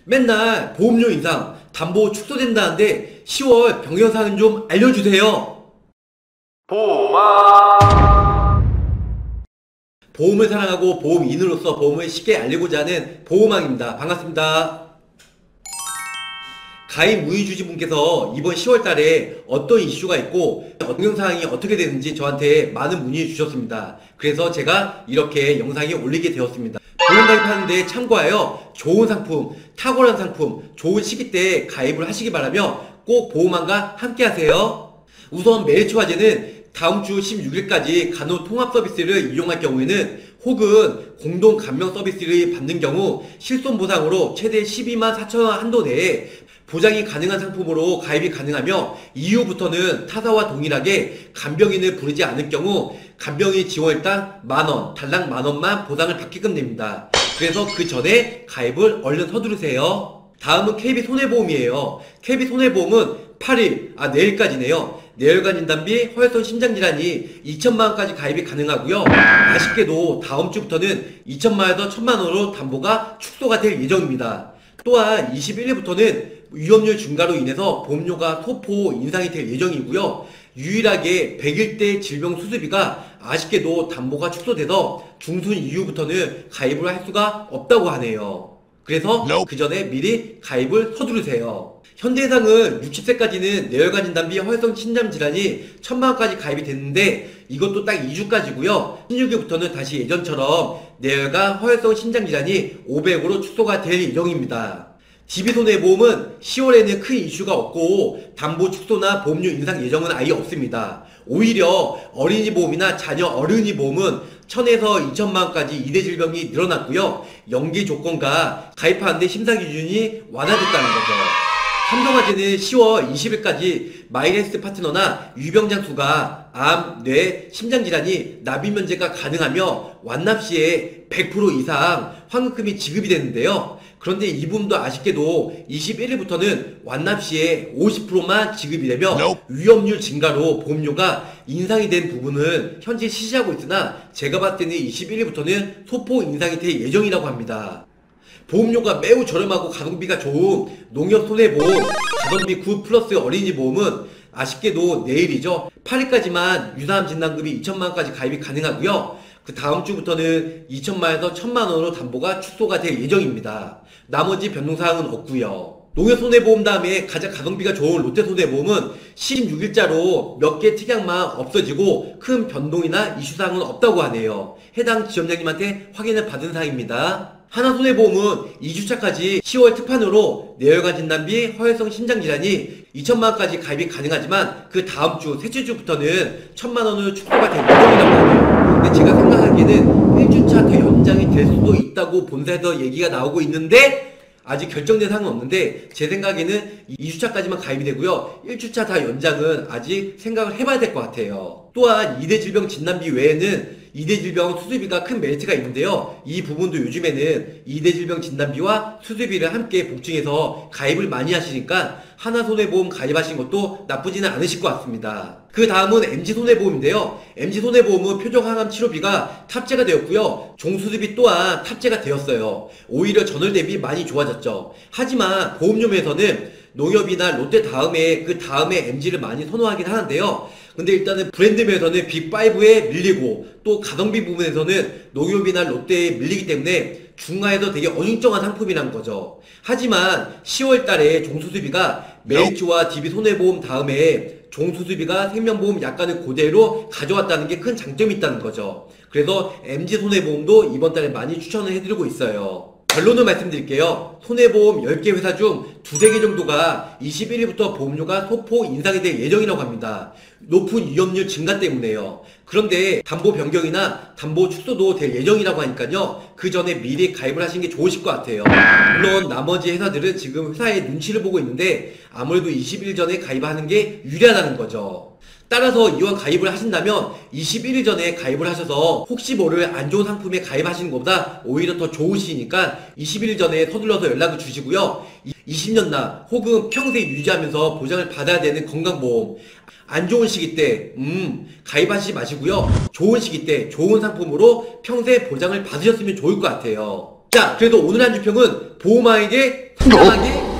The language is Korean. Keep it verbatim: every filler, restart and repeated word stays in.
맨날 보험료 인상, 담보 축소된다는데 시월 변경사항 좀 알려주세요. 보호망. 보험을 사랑하고 보험인으로서 보험을 쉽게 알리고자 하는 보호망입니다. 반갑습니다. 가입 문의주시분께서 이번 시월 달에 어떤 이슈가 있고 변경사항이 어떻게 되는지 저한테 많은 문의 주셨습니다. 그래서 제가 이렇게 영상에 올리게 되었습니다. 보험 가입하는데 참고하여 좋은 상품, 탁월한 상품, 좋은 시기 때 가입을 하시기 바라며 꼭 보험망과 함께 하세요. 우선 메리츠화재는 다음 주 십육 일까지 간호 통합 서비스를 이용할 경우에는 혹은 공동 감명 서비스를 받는 경우 실손 보상으로 최대 십이만 사천 원 한도 내에 보장이 가능한 상품으로 가입이 가능하며 이후부터는 타사와 동일하게 간병인을 부르지 않을 경우 간병인 지원일당 만원, 달랑 만원만 보상을 받게끔 됩니다. 그래서 그 전에 가입을 얼른 서두르세요. 다음은 케이비 손해보험이에요. 케이비 손해보험은 팔 일, 아 내일까지네요. 뇌혈관 진단비, 허혈성 심장질환이 이천만 원까지 가입이 가능하고요. 아쉽게도 다음 주부터는 이천만 원에서 천만 원으로 담보가 축소가 될 예정입니다. 또한 이십일 일부터는 위험률 증가로 인해서 보험료가 소폭 인상이 될 예정이고요. 유일하게 백 일대 질병 수술비가 아쉽게도 담보가 축소돼서 중순 이후부터는 가입을 할 수가 없다고 하네요. 그래서 nope. 그 전에 미리 가입을 서두르세요. 현대해상은 육십 세까지는 뇌혈관 진단비, 허혈성 심장질환이 천만 원까지 가입이 됐는데 이것도 딱 이 주까지고요. 십육 일부터는 다시 예전처럼 뇌혈관, 허혈성 심장질환이 오백으로 축소가 될 예정입니다. 디비손해보험은 시월에는 큰 이슈가 없고 담보 축소나 보험료 인상 예정은 아예 없습니다. 오히려 어린이 보험이나 자녀 어른이 보험은 천에서 이천만 원까지 이대 질병이 늘어났고요. 연기 조건과 가입하는데 심사 기준이 완화됐다는 거죠. 삼성화재는 시월 이십 일까지 마이헬스 파트너나 유병장수가 암, 뇌, 심장질환이 납입 면제가 가능하며 완납 시에 백 퍼센트 이상 환급금이 지급이 되는데요. 그런데 이 부분도 아쉽게도 이십일 일부터는 완납 시에 오십 퍼센트만 지급이 되며 nope. 위험률 증가로 보험료가 인상이 된 부분은 현재 시시하고 있으나 제가 봤을 때는 이십일 일부터는 소폭 인상이 될 예정이라고 합니다. 보험료가 매우 저렴하고 가성비가 좋은 농협손해보험 가성비 구 플러스 어린이보험은 아쉽게도 내일이죠. 팔 일까지만 유사암 진단금이 이천만 원까지 가입이 가능하고요. 그 다음 주부터는 이천만 원에서 천만 원으로 담보가 축소가 될 예정입니다. 나머지 변동사항은 없고요. 농협손해보험 다음에 가장 가성비가 좋은 롯데손해보험은 십육 일자로 몇 개 특약만 없어지고 큰 변동이나 이슈사항은 없다고 하네요. 해당 지점장님한테 확인을 받은 사항입니다. 하나손해보험은 이 주차까지 시월 특판으로 뇌혈관 진단비, 허혈성 심장질환이 이천만 원까지 가입이 가능하지만 그 다음 주, 셋째 주부터는 천만 원으로 축소가 될 예정이라고 하네요. 근데 제가 생각하기에는 일 주차 더 연장이 될 수도 있다고 본사에서 얘기가 나오고 있는데 아직 결정된 사항은 없는데 제 생각에는 이 주차까지만 가입이 되고요. 일 주차 다 연장은 아직 생각을 해봐야 될 것 같아요. 또한 이대 질병 진단비 외에는 이대 질병 수술비가 큰 메리트가 있는데요. 이 부분도 요즘에는 이대 질병 진단비와 수술비를 함께 복층해서 가입을 많이 하시니까 하나손해보험 가입하신 것도 나쁘지는 않으실 것 같습니다. 그 다음은 엠지손해보험인데요. 엠지손해보험은 표정항암 치료비가 탑재가 되었고요. 종수술비 또한 탑재가 되었어요. 오히려 전월 대비 많이 좋아졌죠. 하지만 보험료에서는 농협이나 롯데 다음에 그 다음에 엠지를 많이 선호하긴 하는데요. 근데 일단은 브랜드명에서는 빅파이브에 밀리고 또 가성비 부분에서는 농협이나 롯데에 밀리기 때문에 중하에서 되게 어중쩡한 상품이란 거죠. 하지만 시월 달에 종수수비가 메리츠와 디비손해보험 다음에 종수수비가 생명보험 약관을 그대로 가져왔다는 게 큰 장점이 있다는 거죠. 그래서 엠지손해보험도 이번 달에 많이 추천을 해드리고 있어요. 결론을 말씀드릴게요. 손해보험 열 개 회사 중 두세 개 정도가 이십일 일부터 보험료가 소폭 인상이 될 예정이라고 합니다. 높은 위험률 증가 때문에요. 그런데 담보 변경이나 담보 축소도 될 예정이라고 하니까요. 그 전에 미리 가입을 하시는 게 좋으실 것 같아요. 물론 나머지 회사들은 지금 회사의 눈치를 보고 있는데 아무래도 이십 일 전에 가입하는 게 유리하다는 거죠. 따라서 이왕 가입을 하신다면 이십일 일 전에 가입을 하셔서 혹시 모를 안 좋은 상품에 가입하시는 것보다 오히려 더 좋으시니까 이십일 일 전에 서둘러서 연락을 주시고요. 이십 년 나 혹은 평생 유지하면서 보장을 받아야 되는 건강보험 안 좋은 시기 때 음 가입하시지 마시고요. 좋은 시기 때 좋은 상품으로 평생 보장을 받으셨으면 좋을 것 같아요. 자, 그래도 오늘 한 주평은 보호망에게 이상하게